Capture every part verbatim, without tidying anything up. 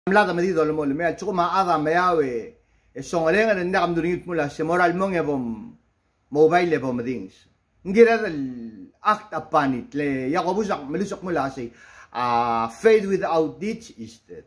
Amlada me dido mo me chuko ma ada me awe e songalenga nda kam duringit mula se moral mong ebom mobile ebom dings ngira del act upon it le yakobusak melusak mula say uh, faith without deeds is dead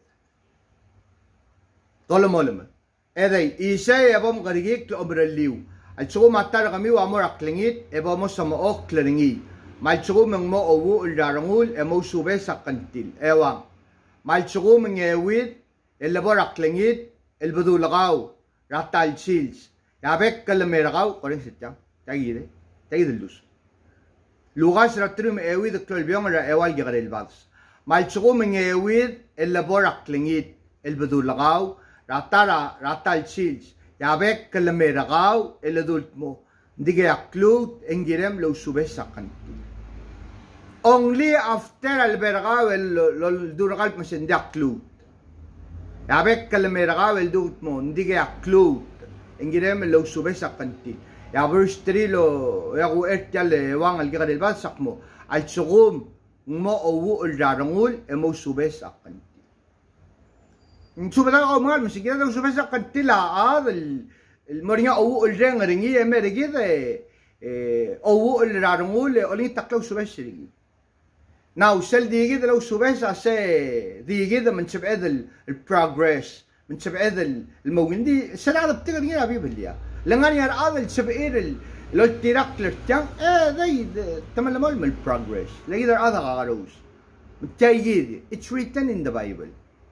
tolo mo le eday isay ebom garigik to obraliw at chuko matar kami wa mo raklingit ebom mo sa mo kleringi mal chuko mong mo owu uldarangul emo sube sa kantil ewang mal chuko mengewit el laborak lengit el badulagaw ratal chills yabek kalameragaw koring sitya tagide tagide lus lugas ratrum ewid klolbyong ra ewal gigarel bads mal chuko mengewit el laborak lengit el badulagaw ratara ratal chills yabek kalameragaw el adult mo ndige aklut engirem lo subesakan only after albergaw el duragal masendak clue yabek kalameragaw el dut mo hindi kaya clue engirem lo subesakan ti ya verse three lo yaku ertyal ewang algigadel basak mo al tsugum mo owu uldarangul emo subesakan ti subeda ko mga musigira lo subesakan ti la el el moringa owu ulreng ringi emerigide owu uldarangul oli taklaw subesirigi Now, sel digid لو سبيس أسي digid من شبعد البروجرس من شبعد الموجود دي سل هذا بتقدر يا بيب اللي لأن أنا هذا الشبعير لو تيرك لرتيان إيه ذي تمام مول من البروجرس لقيت هذا غاروس متجيد it's written in the Bible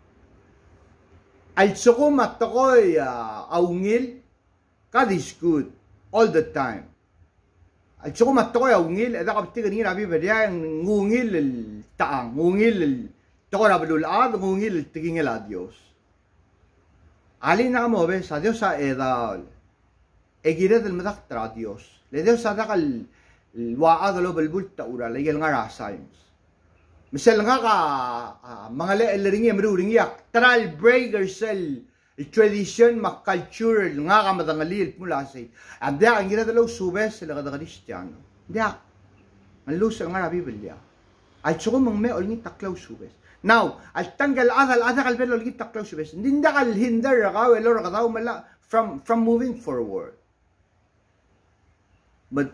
السقوم التقوي أونيل God is good all the time al chuko mattoy awngil eda kabtig ni rabi bedia ngungil el taang ngungil el tokora belul ad ngungil el tigingel a Dios ali na mo be sa Dios a edal egire del medak tra Dios le Dios sa dakal waad lo belbul taura le yel ngara science misal nga ka mga le el ringi amru ringi ak tral breaker sel التراديشن مع كالتشر الغاغا مدغليل مولاسي ابدا انغيرا دلو سوبس لغا دغريستيانو دا نلوس غارا بيبليا الشغل من ما اولني تقلو سوبس ناو التنجل هذا هذا البلو اللي تقلو سوبس ندين دا الهندر رغاو لو رغاو ملا from from moving forward but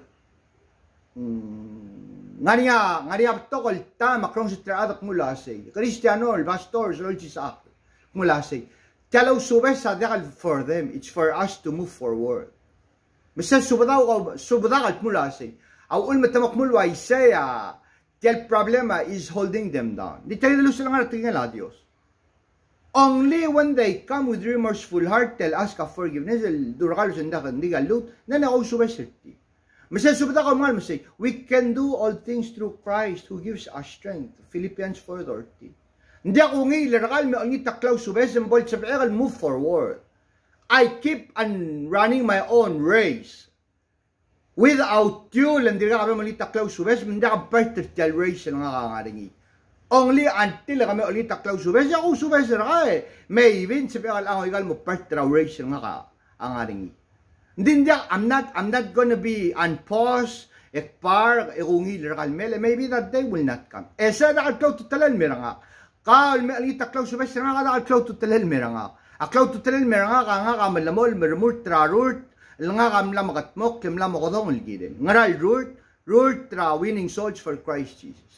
غاريا غاريا بتقول تا ماكرون سترادك مولاسي كريستيانو الباستورز لولتيسا مولاسي Kalau subes sadakal for them, it's for us to move forward. Misal subadaw subadaw mula say, aw ulmat tamakmul wa isaya, the problema is holding them down. Di tayo dalos lang natin ng Diyos. Only when they come with remorseful heart, tell ask for forgiveness, durakal sandakan di galut, na nakaw subes sirti. Misal subadaw mal masay, we can do all things through Christ who gives us strength. Philippians four thirty. Hindi ako ngayon, larakal may ang itaklaw subes and bolt sa pagkakal move forward. I keep on running my own race. Without you, hindi ka kami ang itaklaw subes, hindi ka partial race na ngakangaringi. Only until kami ang itaklaw subes, ako subes na ka eh. Maybe, sa pagkakal ang ikal mo partial race na ngakangaringi. Hindi, hindi, I'm not, I'm not gonna be on pause, ekpar, ekungi, larakal mele. Maybe that day will not come. Eh, sa nakatlaw tutalan, meron nga. قال مالي تكلو سبش رنا هذا كلو تتلل مرنا أكلو تتلل مرنا كأنا كامل لمول مرمور ترارورت لنا كامل لما قتموك كم لما قضون الجيرين نرى الرورت رورت ترا winning souls for Christ Jesus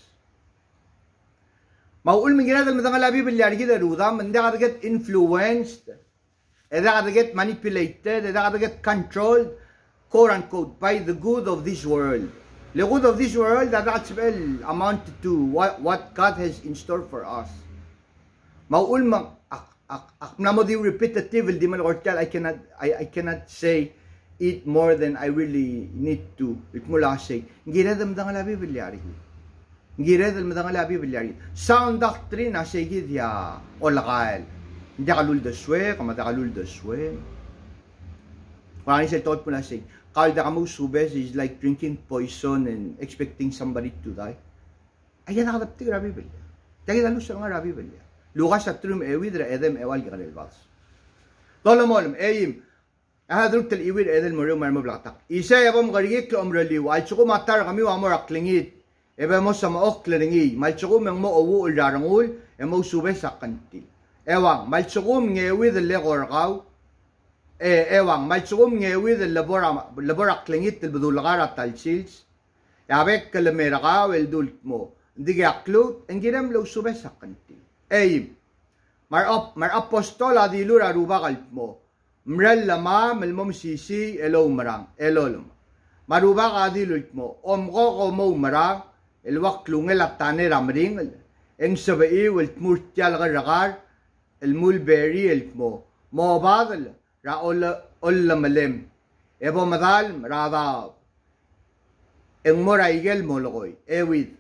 ما أقول من جناد المدام الأبي باللي أرجع رودا من ده قد get influenced إذا قد get manipulated إذا قد get controlled quote unquote by the good of this world. The good of this world that that's well amounted to what what God has in store for us. Maul mang ak ak ak namo di repetitive di man ortal I cannot I I cannot say it more than I really need to. It mula say giredam dang la bibliari. Giredam dang la bibliari. Sound doctrine na say gid ya olakal. Hindi kalul deswe, kamata kalul deswe. Kung say thought mula say Kal da kamu subes is like drinking poison and expecting somebody to die. Ayan nakadapti ka Rabi Belia. Tagi dalos sa nga Rabi Belia. Lukas at trum ewid ra edem ewal gikanel bas. Tolo molem eyim. Ahadruk tel iwid edel mo mar mo blaktak. Isa yabam garigik lo amraliw. Al chuko matar kami wa mo raklingit. Ebe mo sa maok klaringi. Mal chuko meng mo owu uldarangul e mo subes sa kantil. ewang malchugum ngewi the legorgaw e ewang malchugum ngewi the labora labora klingit the budulgara talchils yabek kalmeragaw el dultmo dige aklut engirem lo subesakanti eyim mar op mar apostol adilur aruba galtmo mrel lama melmom sisi elo marang elolum maruba adilutmo omgo gomo marang الوقت لونغ التاني رامرين إن سبعي والتمرتيال غرغار المول بيري الكمو مو بعض راول أول ملم إبو مدال رادا إن مرايجل مولغوي إيويد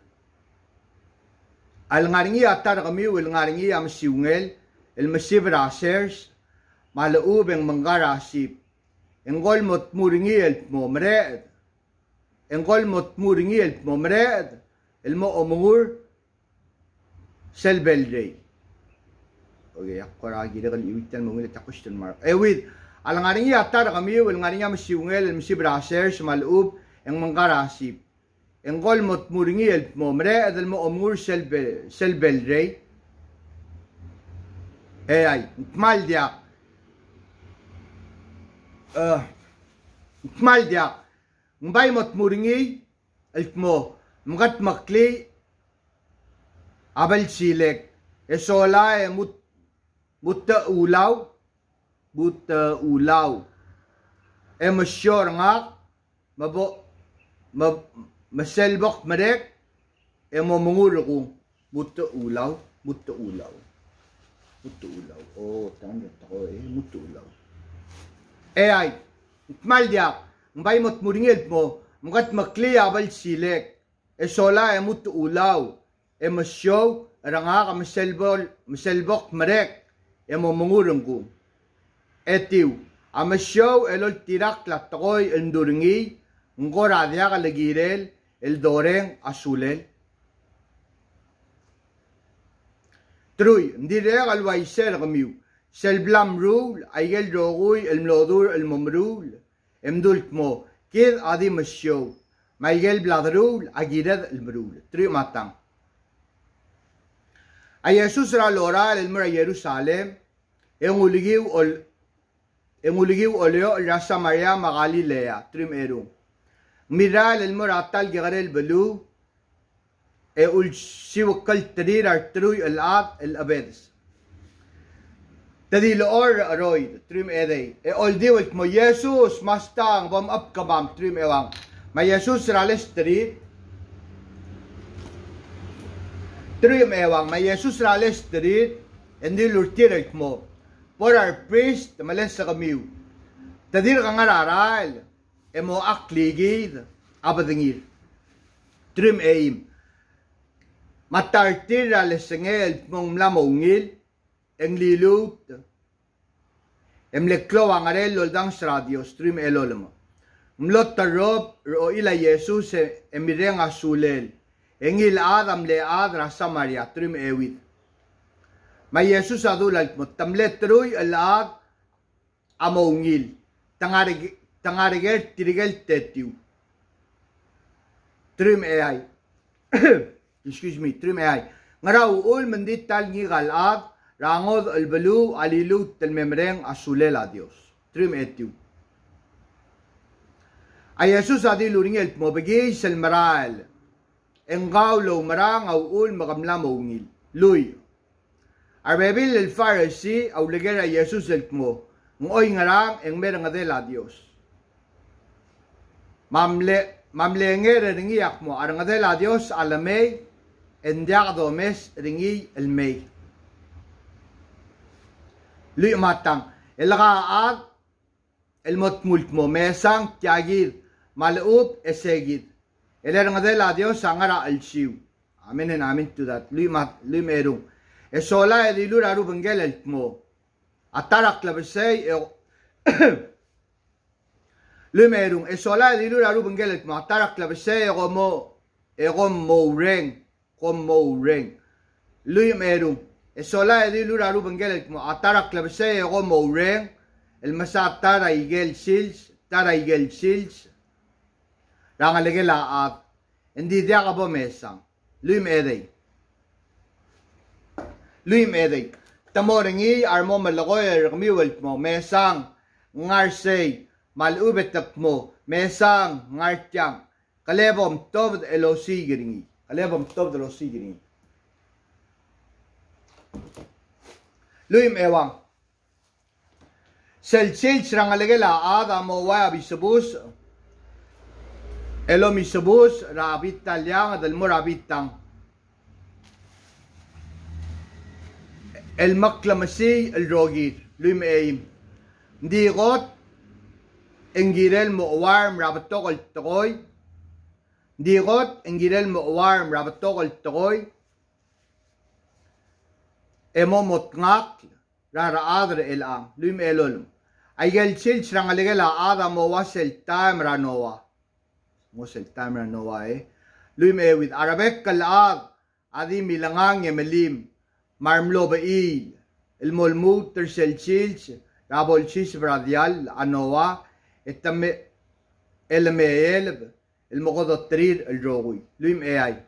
الغارني أتار غمي والغارني أم سيونغل المسيب راسيرس مالؤوب إن منغار راسيب إن قول متمورني الكمو مراد إن قول متمورني الكمو مراد المؤمور سلبلدي اوكي اقرا جيدا قال يوتن مو تقشت المر ايويد على غاريا اتار غمي والغاريا مسيونغل المسيب راسيرش مالوب ان منغراسيب ان قول متمورني الممرا المؤمور سلب سلبلدي اي اي مال ديا اه مال ديا مباي متمورني الكمو مغت مقلي abal silek esola e mut mutta ulaw mutta ulaw e masyor nga mabo maselbok merek e momungur ko mutta ulaw mutta ulaw mutta ulaw oh tanda ko e mutta ulaw e ay mal dia mbay mot muringel mo mgat makli abal silek esola e mutta ulaw e masyo ranga ka maselbol maselbok marek e momungurong ko etiu a masyo elol tirak latoy enduringi ngora dia ka lagirel el doreng asulel truy ndire al waiser gamiu selblam rule aigel roguy el mlodur el momrul emdult mo kid adi masyo maigel bladrul agirad el mrul truy matang a Jesus ra lora el mura Jerusalem en uligiu ol en uligiu oleo la Samaria ma Galilea trim eru mira el mura tal garel belu e ul siwkal trir artruy el ad el abeds tadi lo or roid trim edei e ol diwelt mo Jesus mastang bom up kabam trim ewang ma Jesus ra le street Trim ewang may Jesus rale street hindi lurtirek mo for our priest males sa kamiw tadir ka nga raral e mo akligid abadingir trim eim matartir rale sengel mong mlamongil eng lilut em leklo ang arel loldang radios trim elolmo mlot tarop ro ila Jesus e emireng asulel engil adam le adra Samaria trim ewid ma Jesus adul al mutamlet truy al ad amongil tangarig tangarigel tirigel tetiu trim ai excuse me trim ai ngaraw ul mendit tal ngi gal ad rangod al belu alilu tel memreng asulela Dios trim etiu ay Jesus adil uringel mo begi sel maral engaw lo marang au ul makamla maungil luy arbebil el Pharisee au legera Jesus el mo ngoy ngarang eng merang adela Dios mamle mamle ngere ringi akmo arang adela Dios alamay endiak domes ringi el may luy matang elagaat el motmult mo mesang tiagid malup esegid Eler nga dela Dios angara alsiu. Amen and amen to that. Lima limerung. Esola e dilur aru bengel el mo. Atarak labesay e limerung. Esola e dilur aru bengel el mo. Atarak labesay e gomo e gomo reng. Gomo reng. Limerung. Esola e dilur aru bengel el mo. Atarak labesay e gomo reng. El masa tara igel sils. Tara igel sils. Rangalege laat hindi dia ka bo mesang luim edey luim edey tamoringi armo malakoy ramiwelt mo mesang ngarsay malubetap mo mesang ngartyang kalebom tobd elosi giringi kalebom tobd elosi giringi luim ewang selchil srangalegela ada mo wa bisubus elo misubus rabit talyang dal mo rabitang el maklamasi el rogir luim eim ndigot engirel mo warm rabatokol tokoy ndigot engirel mo warm rabatokol tokoy emo motngak rara adre elang luim elolum aigel chil srangalegela ada mo wasel time ranowa mosel time ranowa eh luim e with arabek kalad adi milangang yemelim marmlo bail el molmut tersel chilch rabol chis bradial anowa etame el meel el mogodotrir el rogui luim e ay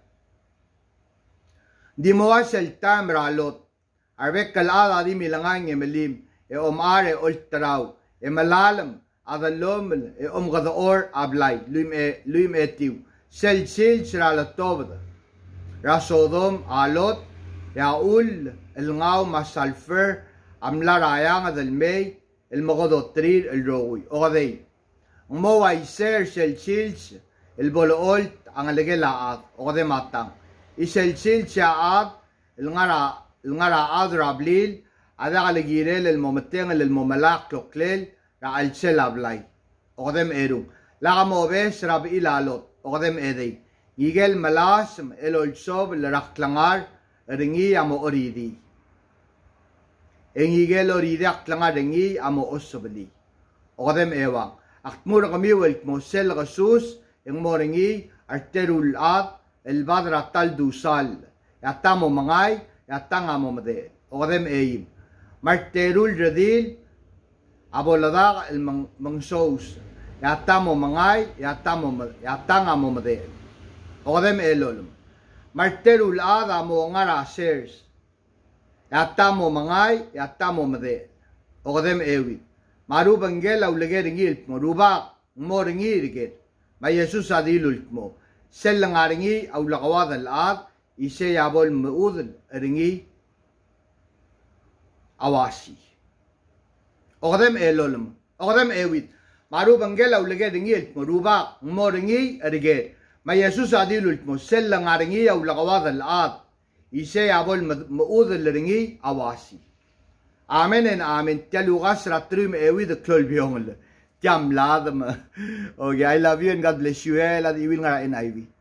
di mo wasel time ralot arbek kalada di milangang yemelim e omare ultraw e malalam adalom e omgador ablay luim e luim etiu sel sil sralatobda rasodom alot yaul el ngaw masalfer amlarayang adalmay el mogodotrir el rogui ogadey mo waiser sel sil el bololt ang alegelaat ogade matang isel sil chaat el ngara الغرا أذرا بليل هذا على جيرل الممتين للمملاك كوكليل رأى الشلا بلاي أقدم إيرو لا مو بس رب إلالوت أقدم إيدي يجل ملاسم إلو الشوب اللي رخت لنغار رنجي أمو أريدي إن يجل أريدي رخت لنغار رنجي أمو أصبلي أقدم إيوان أختمور غمي والكموسيل غسوس إن مو رنجي أرترو الآد البادرة تال دوسال يعتامو مغاي yatanga mo made ogadem eim marterul redil abolada el mangsos yatamo mangay yatamo yatanga mo made ogadem elolum marterul ada mo ngara shares yatamo mangay yatamo made ogadem ewi maru bangel aulege ringil moruba mo ringir get ma yesus adilul mo sellangaringi aulaqawad al ad ise yabol muudl ringi awasi ogadem elolum ogadem ewit maru bangel awlege ringi maruba mo ringi rige ma yesus adilul mo sellang ringi awlaqawad al ad ise yabol muudl ringi awasi amen and amen telugas ratrum ewit klol biongel tiam ladam okay I love you and God bless you eh lad iwil nga in ivy